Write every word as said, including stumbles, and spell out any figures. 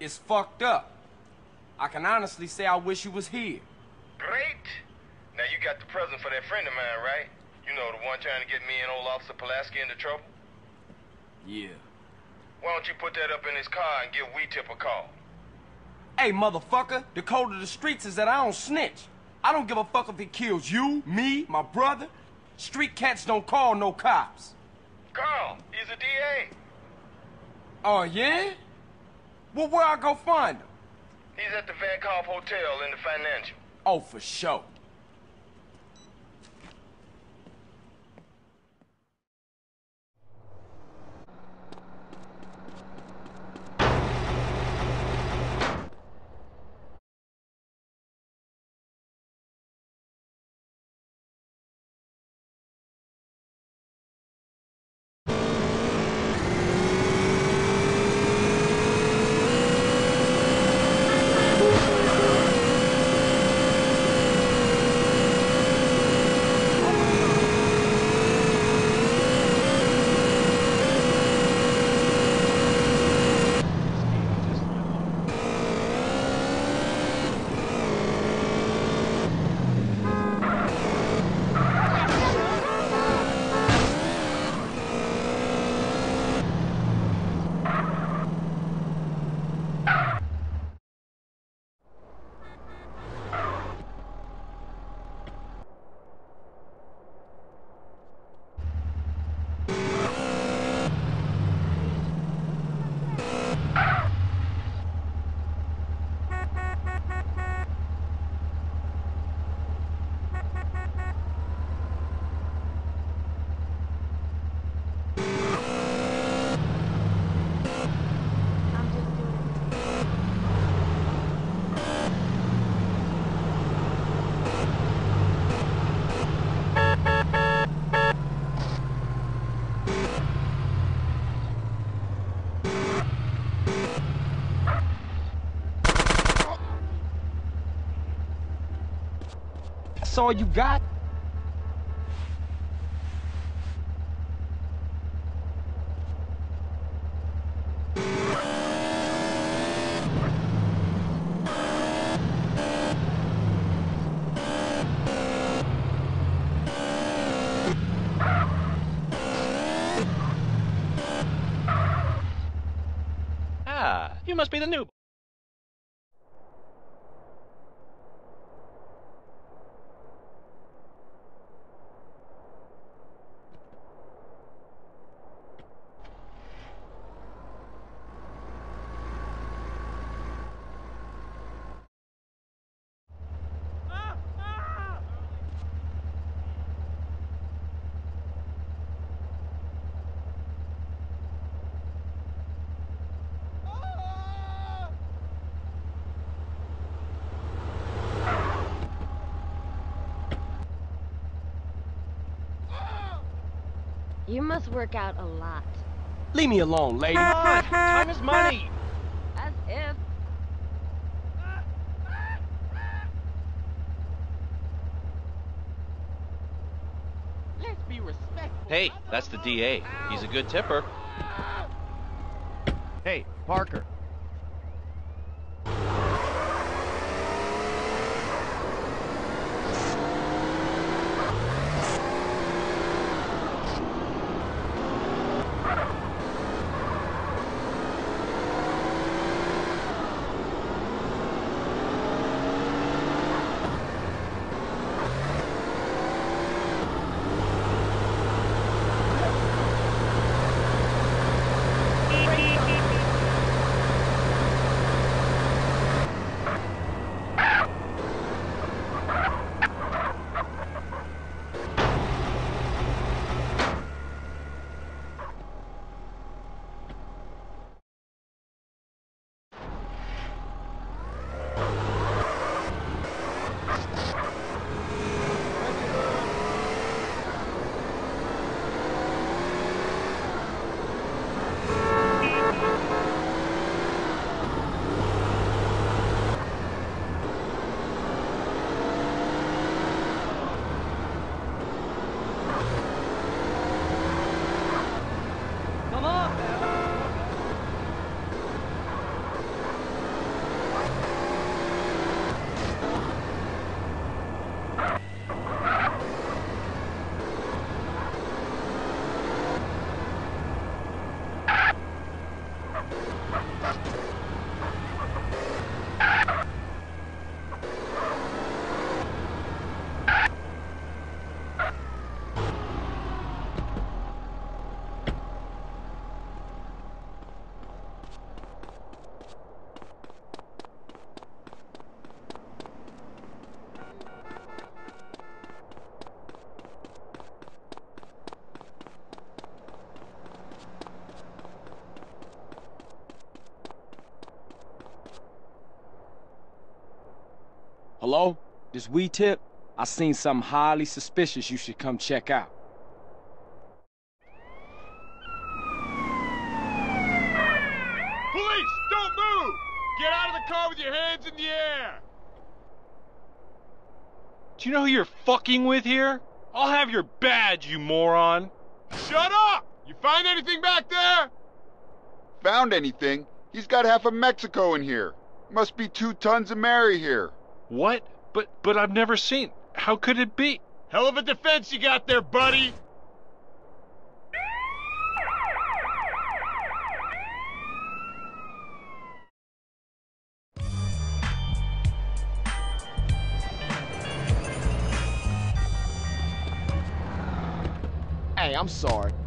It's fucked up. I can honestly say I wish you was here. Great. Now you got the present for that friend of mine, right? You know, the one trying to get me and old Officer Pulaski into trouble? Yeah. Why don't you put that up in his car and give Wee-Tip a call? Hey, motherfucker, the code of the streets is that I don't snitch. I don't give a fuck if it kills you, me, my brother. Street cats don't call no cops. Carl, he's a D A. Oh, yeah? Well, where I go find him? He's at the Vank Hoff Hotel in the Financial. Oh, for sure. That's all you got? Ah, you must be the new. You must work out a lot. Leave me alone, lady. Come on, time is money. As if. Let's be respectful. Hey, that's the D A. He's a good tipper. Hey, Parker. Hello? This we tip? I seen something highly suspicious you should come check out. Police, don't move! Get out of the car with your hands in the air! Do you know who you're fucking with here? I'll have your badge, you moron! Shut up! You find anything back there? Found anything? He's got half of Mexico in here. Must be two tons of Mary here. What? But but I've never seen. How could it be? Hell of a defense you got there, buddy! Hey, I'm sorry.